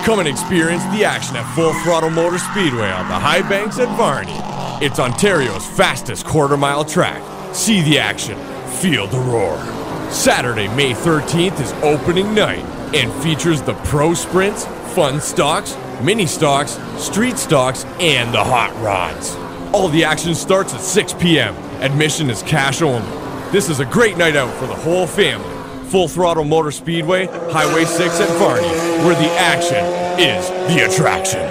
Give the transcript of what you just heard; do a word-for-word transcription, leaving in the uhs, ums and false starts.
Come and experience the action at Full Throttle Motor Speedway on the High Banks at Varney. It's Ontario's fastest quarter-mile track. See the action, feel the roar. Saturday, May thirteenth is opening night and features the Pro Sprints, Fun Stocks, Mini Stocks, Street Stocks, and the Hot Rods. All the action starts at six p m Admission is cash only. This is a great night out for the whole family. Full Throttle Motor Speedway, Highway six at Varney, where the action is the attraction.